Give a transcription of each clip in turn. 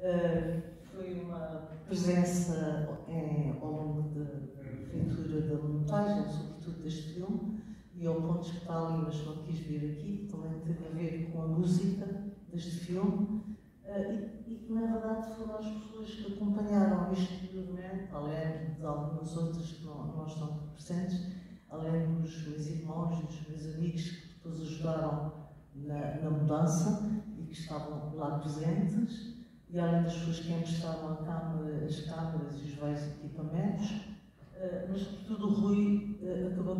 Foi uma presença ao longo da feitura da montagem, sobretudo deste filme, e ao ponto que está ali, mas não quis vir aqui, também teve a ver com a música deste filme, e que na verdade foram as pessoas que acompanharam este movimento, além de algumas outras que não estão presentes, além dos meus irmãos e dos meus amigos que depois ajudaram na mudança e que estavam lá presentes, e além das pessoas que emprestaram as câmaras e os vários equipamentos, mas sobretudo o Rui acabou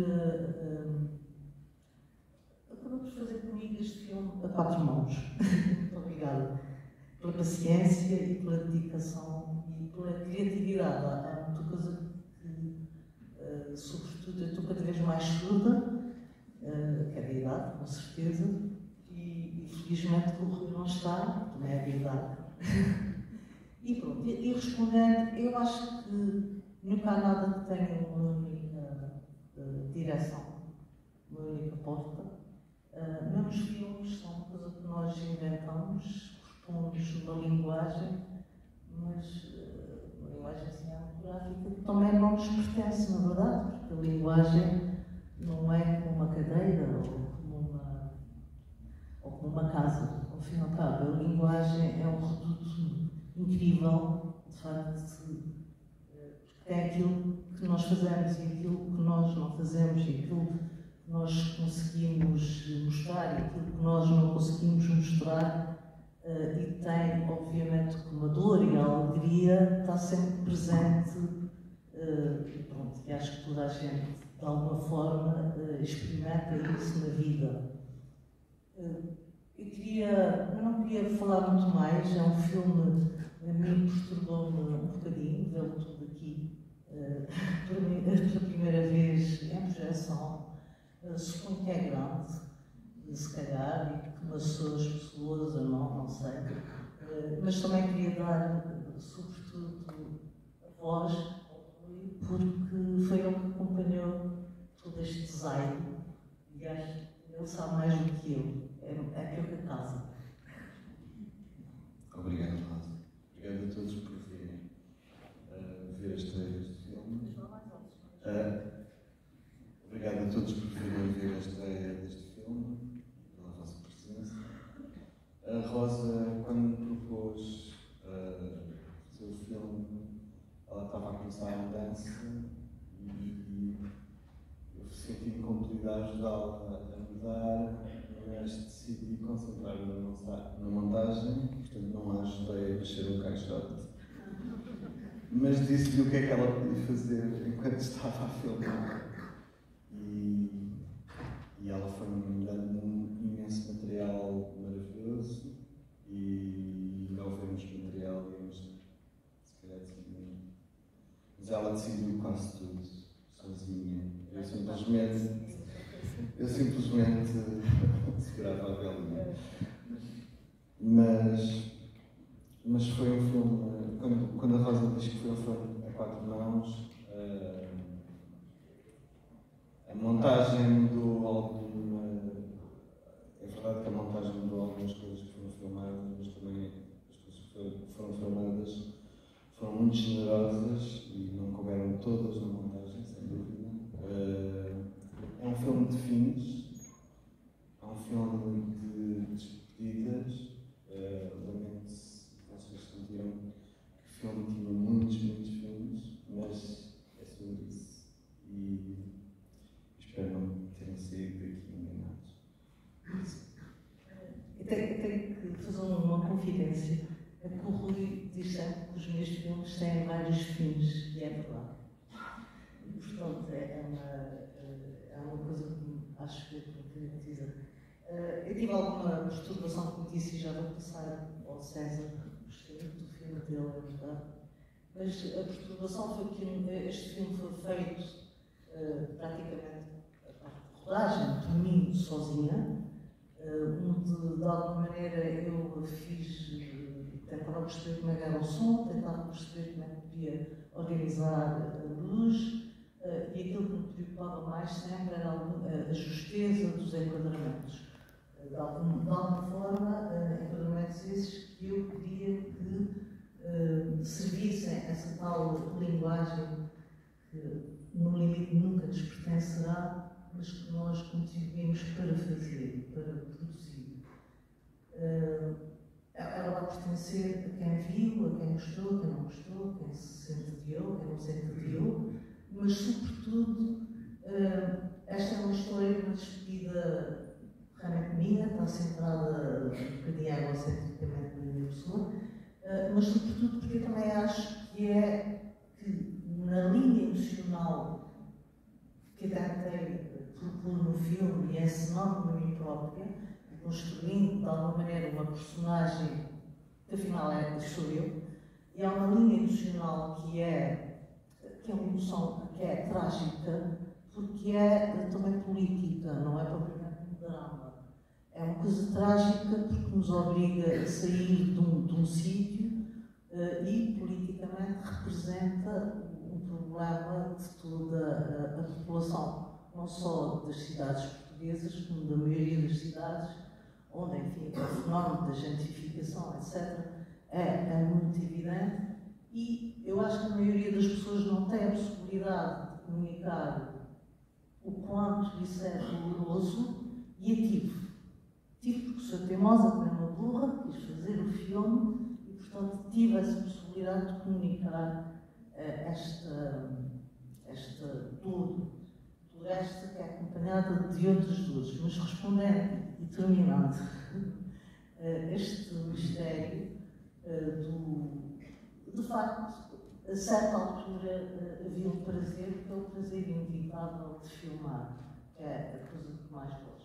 por fazer comigo este filme a 4 mãos. Muito obrigada pela paciência e pela dedicação e pela criatividade. Há muita coisa que, sobretudo, eu estou cada vez mais surda, que é da idade, com certeza, e felizmente que o Rui não está, também é da idade. E pronto, e respondendo, eu acho que nunca há nada que tenha uma única direção, uma única porta. Mesmo os filmes são uma coisa que nós inventamos, propomos uma linguagem, mas uma linguagem cinematográfica que também não nos pertence, na verdade, porque a linguagem não é como uma cadeira ou como uma casa. Ao fim e ao cabo, a linguagem é um reduto incrível, de facto, porque é aquilo que nós fazemos e aquilo que nós não fazemos, e aquilo que nós conseguimos mostrar e aquilo que nós não conseguimos mostrar, e tem, obviamente, como a dor e a alegria está sempre presente, e pronto, e acho que toda a gente, de alguma forma, experimenta isso na vida. Eu não queria falar muito mais, é um filme, a mim perturbou-me um bocadinho, vê-lo tudo aqui, pela primeira vez em projeção. Suponho que é grande, se calhar, e que maçou as pessoas, ou não sei. Mas também queria dar, sobretudo, a voz ao Rui, porque foi ele que acompanhou todo este design, e acho que ele sabe mais do que eu. É aquilo que casa. Obrigado, Rosa. Obrigado a todos por virem ver a estreia deste filme. Obrigado a todos por virem ver a estreia deste filme, pela vossa presença. A Rosa, quando me propôs fazer o filme, ela estava a começar a mudança e eu senti-me compelido a ajudá-la a mudar, mas decidi concentrar-me na montagem, portanto não a ajudei a mexer um caixote. Mas disse-lhe o que é que ela podia fazer enquanto estava a filmar. E ela foi-me dando um imenso material maravilhoso, e ao vermos o material, íamos, se calhar, decidir. Mas ela decidiu quase tudo, sozinha. Eu simplesmente segurava a galinha. Mas foi um filme, quando a Rosa diz que foi um filme a 4 mãos, a montagem mudou alguma. É verdade que a montagem mudou algumas coisas que foram filmadas, mas também as coisas que foram filmadas foram muito generosas e não couberam todas na montagem, sem dúvida. É um filme de fins, é um filme de despedidas. Lamento se vocês sentiram que o filme tinha muitos filmes, mas é sobre isso. E espero não terem saído daqui enganados. Eu tenho que fazer uma confidência. É que o Rui diz sempre que os meus filmes têm vários fins, e é verdade. E, portanto, é uma coisa que acho que me caracteriza. Eu tive alguma perturbação, como disse, e já vou passar ao César, gostei do filme dele, é verdade. Mas a perturbação foi que este filme foi feito praticamente a parte de rodagem, por mim, sozinha, onde de alguma maneira eu fiz, tentava perceber como era o som, tentava perceber como é que podia organizar a luz, e aquilo que me preocupava mais sempre era a justeza dos enquadramentos. De alguma forma, enquadramentos esses que eu queria que contribuímos para fazer, para produzir, ela vai pertencer a quem viu, a quem gostou, a quem não gostou, a quem se entediou, a quem não se entediou, mas, sobretudo, esta é uma história de uma despedida realmente minha, está centrada um bocadinho egocentricamente na minha pessoa, mas, sobretudo, porque eu também acho que na linha emocional que eu tentei propor no filme e ensinando-me a mim própria, construindo de alguma maneira uma personagem que afinal sou eu, e há uma linha emocional que é uma emoção que é trágica, porque é também política, não é propriamente um drama. É uma coisa trágica porque nos obriga a sair de um sítio e politicamente representa um problema de toda a população, não só das cidades portuguesas, como da maioria das cidades, onde, enfim, o fenómeno da gentrificação, etc., é muito evidente, e eu acho que a maioria das pessoas não tem a possibilidade de comunicar o quanto isso é doloroso e ativo. Tive porque sou teimosa, como uma burra, quis fazer o filme e, portanto, tive essa possibilidade de comunicar esta dor, esta que é acompanhada de outras dores, mas respondendo e terminando este mistério de facto, a certa altura havia um prazer, que é o prazer inevitável de filmar, que é a coisa que mais gosto.